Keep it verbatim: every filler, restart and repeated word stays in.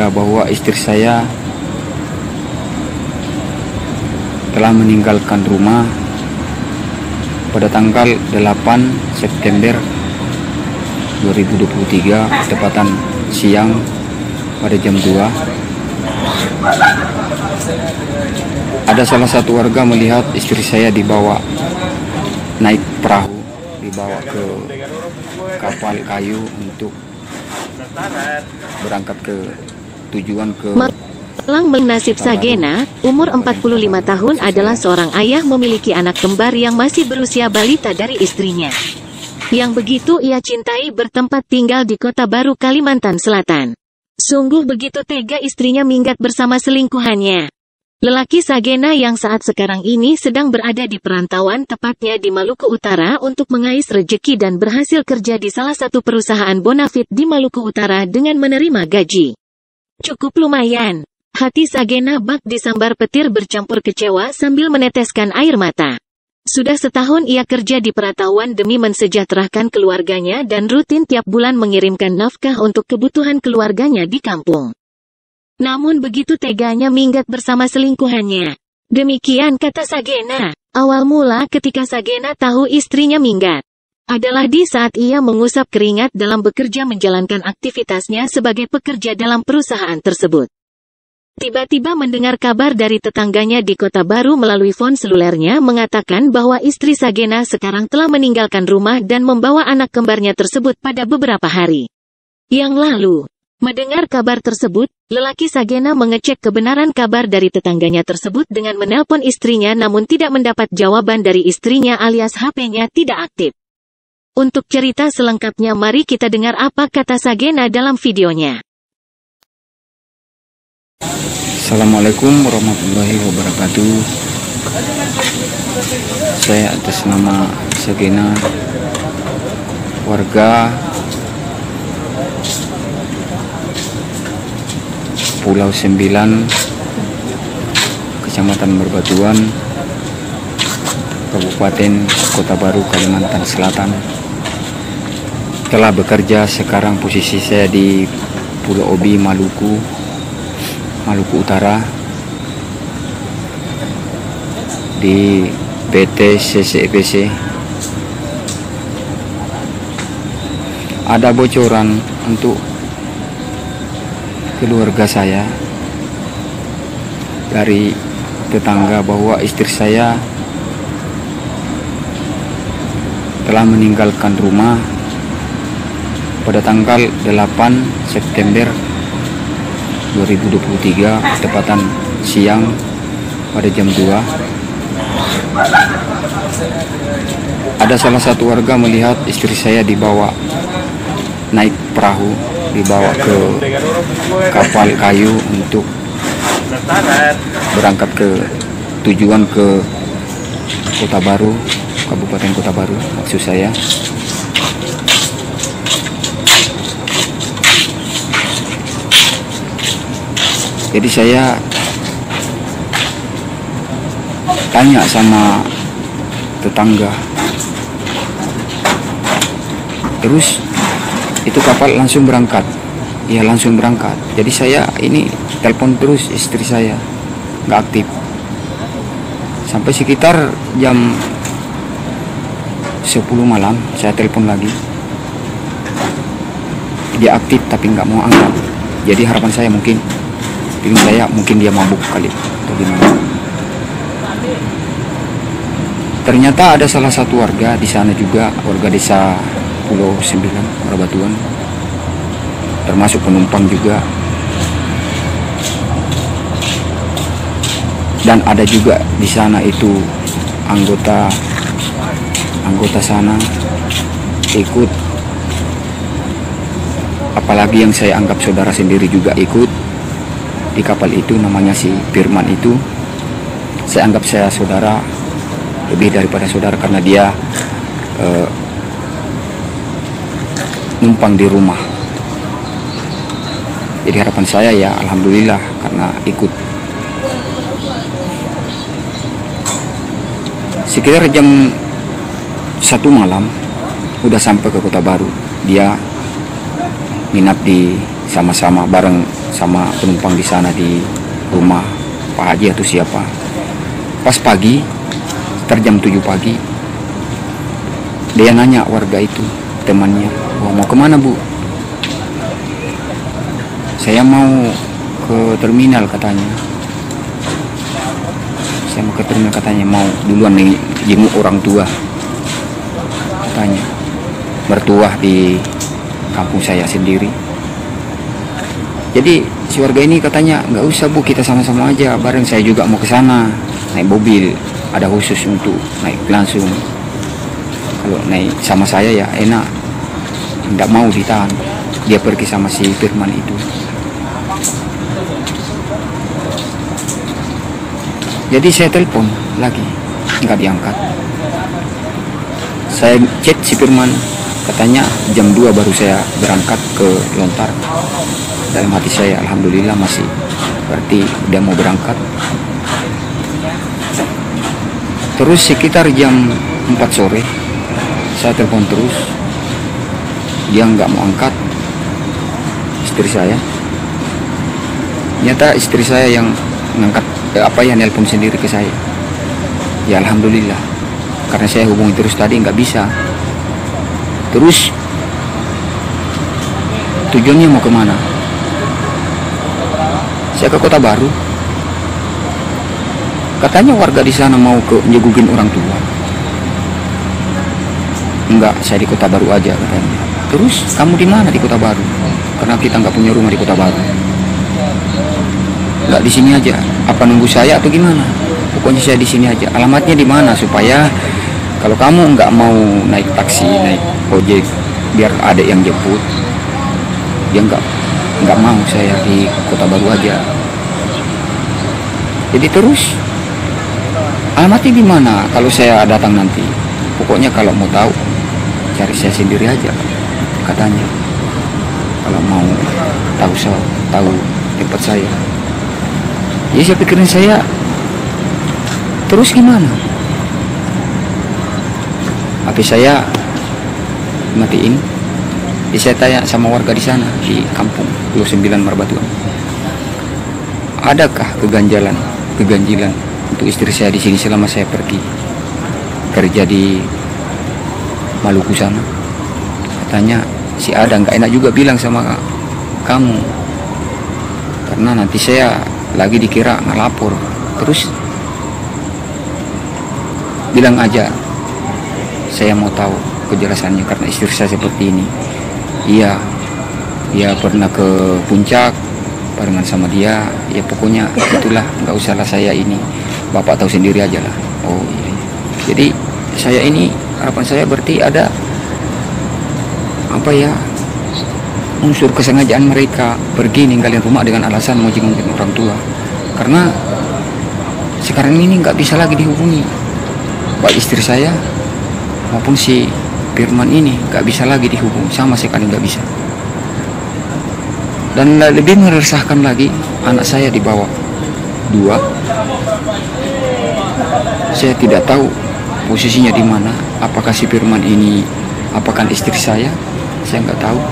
tetangga bahwa istri saya telah meninggalkan rumah pada tanggal delapan September dua ribu dua puluh tiga, tepatan siang pada jam dua. Ada salah satu warga melihat istri saya dibawa naik perahu, dibawa ke kapal kayu untuk berangkat ke tujuan ke Malang. Nasib Sagena, umur empat puluh lima tahun, adalah seorang ayah memiliki anak kembar yang masih berusia balita dari istrinya, yang begitu ia cintai, bertempat tinggal di Kota Baru, Kalimantan Selatan. Sungguh begitu tega istrinya minggat bersama selingkuhannya. Lelaki Sagena yang saat sekarang ini sedang berada di perantauan, tepatnya di Maluku Utara, untuk mengais rejeki dan berhasil kerja di salah satu perusahaan bonafit di Maluku Utara dengan menerima gaji cukup lumayan. Hati Sagena bak disambar petir bercampur kecewa sambil meneteskan air mata. Sudah setahun ia kerja di perantauan demi mensejahterakan keluarganya dan rutin tiap bulan mengirimkan nafkah untuk kebutuhan keluarganya di kampung. Namun begitu teganya minggat bersama selingkuhannya. Demikian kata Sagena. Awal mula ketika Sagena tahu istrinya minggat adalah di saat ia mengusap keringat dalam bekerja menjalankan aktivitasnya sebagai pekerja dalam perusahaan tersebut. Tiba-tiba mendengar kabar dari tetangganya di Kota Baru melalui fon selulernya mengatakan bahwa istri Sagena sekarang telah meninggalkan rumah dan membawa anak kembarnya tersebut pada beberapa hari yang lalu. Mendengar kabar tersebut, lelaki Sagena mengecek kebenaran kabar dari tetangganya tersebut dengan menelpon istrinya, namun tidak mendapat jawaban dari istrinya alias H P-nya tidak aktif. Untuk cerita selengkapnya mari kita dengar apa kata Sagena dalam videonya. Assalamualaikum warahmatullahi wabarakatuh. Saya atas nama Sagena, warga Pulau Sembilan, Kecamatan Berbatuan, Kabupaten Kota Baru, Kalimantan Selatan, telah bekerja. Sekarang posisi saya di Pulau Obi, Maluku Maluku Utara, di P T C C E P C. Ada bocoran untuk keluarga saya dari tetangga bahwa istri saya telah meninggalkan rumah pada tanggal delapan September dua ribu dua puluh tiga, tepatan siang pada jam dua. Ada salah satu warga melihat istri saya dibawa naik perahu, dibawa ke kapal kayu untuk berangkat ke tujuan ke Kota Baru, Kabupaten Kota Baru maksud saya. Jadi saya tanya sama tetangga, terus itu kapal langsung berangkat. Ya langsung berangkat. Jadi saya ini telepon terus istri saya, nggak aktif. Sampai sekitar jam sepuluh malam saya telepon lagi, dia aktif tapi nggak mau angkat. Jadi harapan saya mungkin Pilih saya mungkin dia mabuk kali atau gimana. Ternyata ada salah satu warga di sana juga, warga desa Pulau Sembilan, Berbatuan, termasuk penumpang juga. Dan ada juga di sana itu anggota anggota sana ikut, apalagi yang saya anggap saudara sendiri juga ikut di kapal itu, namanya si Firman itu. Saya anggap saya saudara, lebih daripada saudara, karena dia uh, numpang di rumah. Jadi harapan saya ya alhamdulillah karena ikut. Sekitar jam satu malam udah sampai ke Kota Baru. Dia nginap di sama-sama bareng sama penumpang di sana di rumah Pak Haji atau siapa. Pas pagi, sekitar jam tujuh pagi, dia nanya warga itu, temannya, "Wah, mau kemana Bu?" "Saya mau ke terminal," katanya. "Saya mau ke terminal," katanya, "mau duluan nih jenguk orang tua," katanya. Mertua di kampung saya sendiri. Jadi si warga ini katanya, "Nggak usah Bu, kita sama-sama aja bareng, saya juga mau ke sana naik mobil, ada khusus untuk naik langsung. Kalau naik sama saya ya enak, nggak mau ditahan." Dia pergi sama si Firman itu. Jadi saya telepon lagi, nggak diangkat. Saya chat si Firman, katanya jam dua baru saya berangkat ke Lontar. Dalam hati saya, alhamdulillah masih, berarti udah mau berangkat. Terus sekitar jam empat sore saya telepon terus, dia nggak mau angkat. Istri saya, ternyata istri saya yang ngangkat, eh, apa ya, nelpon sendiri ke saya. Ya alhamdulillah, karena saya hubungi terus tadi nggak bisa. Terus tujuannya mau kemana? Saya ke Kota Baru. Katanya warga di sana mau ke nyegukin orang tua. Enggak, saya di Kota Baru aja katanya. Terus kamu di mana di Kota Baru? Karena kita nggak punya rumah di Kota Baru. Nggak di sini aja. Apa nunggu saya atau gimana? Pokoknya saya di sini aja. Alamatnya di mana supaya kalau kamu nggak mau naik taksi, naik ojek, biar ada yang jemput. Dia nggak nggak mau, saya di Kota Baru aja. Jadi terus alamatnya di mana kalau saya datang nanti? Pokoknya kalau mau tahu cari saya sendiri aja, katanya. Kalau mau tahu saya tahu tempat saya. Ya saya pikirin saya, terus gimana? H P saya matiin. Jadi saya tanya sama warga di sana di kampung dua puluh sembilan Marbatuan, adakah keganjalan, keganjilan untuk istri saya di sini selama saya pergi kerja di Maluku sana? Katanya si ada, nggak enak juga bilang sama kamu, karena nanti saya lagi dikira ngelapor. Terus bilang aja saya mau tahu kejelasannya karena istri saya seperti ini. Iya, dia pernah ke puncak barengan sama dia. Ya pokoknya itulah, nggak usahlah saya ini, Bapak tahu sendiri aja lah. Oh iya, iya. Jadi saya ini, harapan saya berarti ada apa ya, unsur kesengajaan mereka pergi ninggalin rumah dengan alasan mau jengukin orang tua. Karena sekarang ini nggak bisa lagi dihubungi, baik istri saya maupun si Firman ini nggak bisa lagi dihubung, sama sekali nggak bisa. Dan lebih meresahkan lagi, anak saya di bawah dua. Saya tidak tahu posisinya di mana. Apakah si Firman ini, apakah istri saya? Saya nggak tahu.